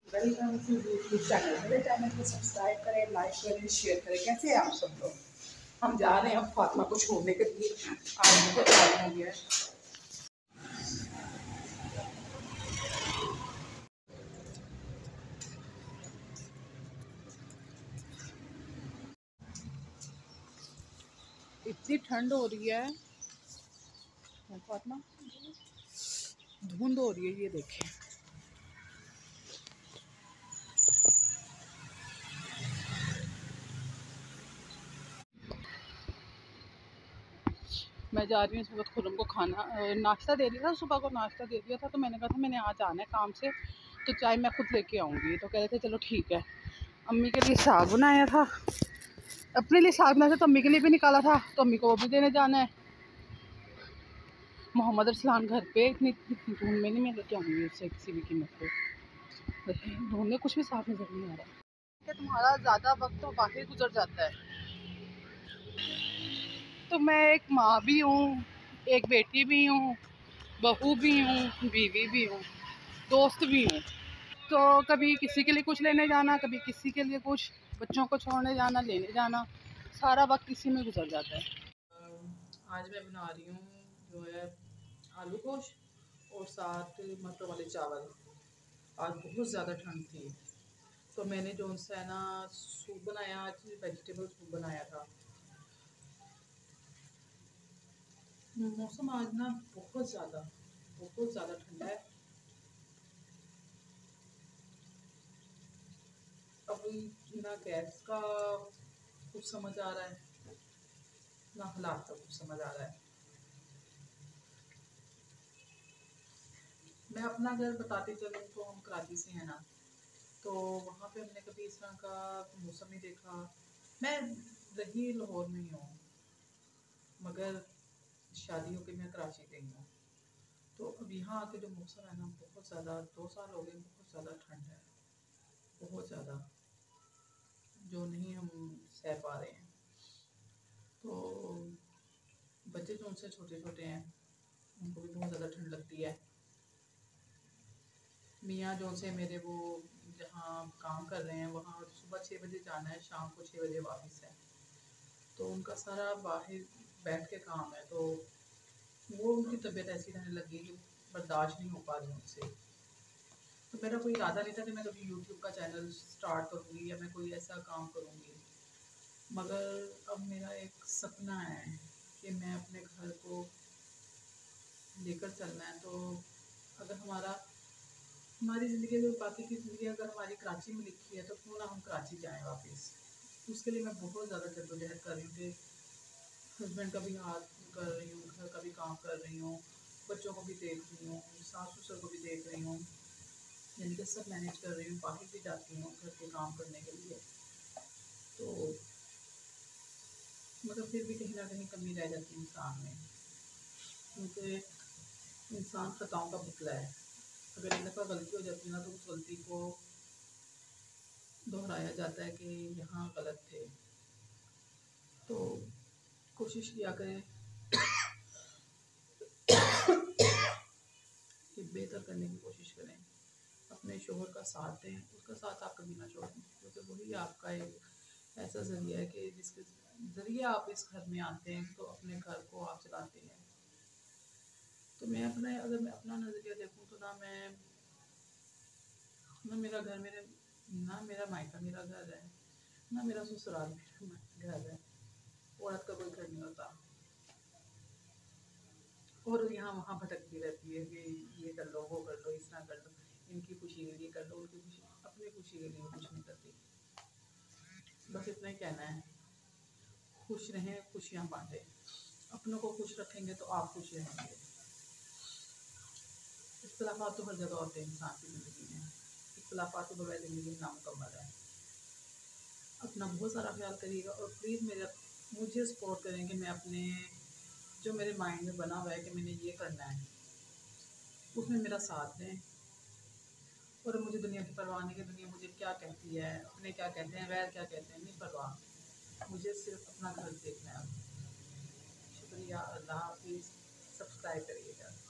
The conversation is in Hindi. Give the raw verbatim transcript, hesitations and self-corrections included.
Welcome to YouTube channel. मेरे चैनल को सब्सक्राइब करें, लाइक करें, शेयर करें। कैसे हैं आप सब लोग? हम जा रहे हैं अब फातिमा को छोड़ने के लिए। आज बहुत टाइम हो गया है। इतनी ठंड हो रही है फातिमा, धुंध हो रही है, ये देखें। मैं जा रही हूँ इस वक्त खुरम को खाना नाश्ता दे दिया था। सुबह को नाश्ता दे दिया था, तो मैंने कहा था मैंने आज आना है काम से, तो चाय मैं खुद लेके आऊँगी। तो कह रहे थे चलो ठीक है। अम्मी के लिए साग बनाया था, अपने लिए साग बनाया था, तो अम्मी के लिए भी निकाला था, तो अम्मी को वो भी देने जाना है। मोहम्मद अरसलान घर पे, इतनी धूप में नहीं मैं लेके आऊँगी उससे किसी भी कीमत पे। धूप में कुछ भी साफ नजर नहीं आ रहा कि तुम्हारा ज़्यादा वक्त तो बाहर गुजर जाता है। तो मैं एक माँ भी हूँ, एक बेटी भी हूँ, बहू भी हूँ, बीवी भी हूँ, दोस्त भी हूँ। तो कभी किसी के लिए कुछ लेने जाना, कभी किसी के लिए कुछ, बच्चों को छोड़ने जाना, लेने जाना, सारा वक्त इसी में गुजर जाता है। आज मैं बना रही हूँ जो है आलू गोश्त और साथ मटर वाले चावल। आज बहुत ज़्यादा ठंड थी, तो मैंने जो सा है ना सूप बनाया, आज वेजिटेबल सूप बनाया था। मौसम आज ना बहुत ज़्यादा बहुत ज़्यादा ठंडा है। अब ना गैस का कुछ समझ आ रहा है, ना हालात का कुछ समझ आ रहा है। मैं अपना घर बताते चलूँ तो हम कराची से हैं ना, तो वहाँ पे हमने कभी इस तरह का मौसम नहीं देखा। मैं रही लाहौर में ही हूँ, मगर शादी होकर मैं कराची गई हूँ। तो अब यहाँ आके जो मौसम है ना, बहुत ज़्यादा, दो साल हो गए, बहुत ज़्यादा ठंड है, बहुत ज़्यादा, जो नहीं हम सह पा रहे हैं। तो बच्चे जो उनसे छोटे छोटे हैं, उनको भी बहुत ज़्यादा ठंड लगती है। मियाँ जो से मेरे वो जहाँ काम कर रहे हैं, वहाँ सुबह छः बजे जाना है, शाम को छः बजे वापस है। तो उनका सारा बाहर बैठ के काम है, तो वो उनकी तबीयत ऐसी रहने लगी कि बर्दाश्त नहीं हो पा रही उनसे। तो मेरा कोई इरादा नहीं था कि मैं कभी यूट्यूब का चैनल स्टार्ट करूँगी या मैं कोई ऐसा काम करूँगी, मगर अब मेरा एक सपना है कि मैं अपने घर को लेकर चलना है। तो अगर हमारा हमारी ज़िंदगी में बाकी की ज़िंदगी अगर हमारी कराची में लिखी है, तो क्यों ना हम कराची जाएँ वापस। उसके लिए मैं बहुत ज़्यादा जद्दोजहद कर रही हूँ कि हस्बैंड का भी हाथ कर रही हूँ, घर का भी काम कर रही हूँ, बच्चों को भी देख रही हूँ, सास ससुर को भी देख रही हूँ, यानी कि सब मैनेज कर रही हूँ। बाहर भी जाती हूँ घर के काम करने के लिए, तो मगर फिर भी कहीं ना कहीं कमी रह जाती है इंसान में, क्योंकि इंसान खताओं का पुतला है। अगर एक दफ़ा गलती हो जाती है ना, तो उस गलती को दोहराया जाता है कि यहाँ गलत थे। तो कोशिश किया करें कि बेहतर करने की कोशिश करें, अपने शोहर का साथ दें, उसका साथ आप कभी ना छोड़ें, क्योंकि वही आपका एक ऐसा ज़रिया है कि जिसके ज़रिए आप इस घर में आते हैं, तो अपने घर को आप चलाते हैं। तो मैं अपने अगर मैं अपना नज़रिया देखूँ तो ना मैं ना मेरा घर मेरे ना मेरा मायका मेरा घर है, ना मेरा ससुराल मेरा घर है। औरत का कोई घर नहीं होता, और यहाँ वहाँ भटकती रहती है कि ये कर लो, वो कर लो, इस तरह कर लो, इनकी खुशी के लिए कर लो, उनकी खुशी, अपनी खुशी के लिए कुछ नहीं करती। बस इतना ही कहना है, खुश रहें, खुशियाँ बांटें। अपनों को खुश रखेंगे तो आप खुश रहेंगे। इख्तलाफात तो हर जगह होते हैं इंसान की ज़िंदगी में, इख्तलाफात के बगैर ज़िंदगी नामुकम्मल है। अपना बहुत सारा ख्याल करिएगा, और प्लीज़ मेरा मुझे सपोर्ट करें कि मैं अपने जो मेरे माइंड में बना हुआ है कि मैंने ये करना है, उसमें मेरा साथ दें। और मुझे दुनिया की परवाह नहीं कि दुनिया मुझे क्या कहती है, अपने क्या कहते हैं, वैर क्या कहते हैं, नहीं परवाह। मुझे सिर्फ अपना घर देखना है। शुक्रिया, अल्लाह हाफिज़। सब्सक्राइब करिएगा।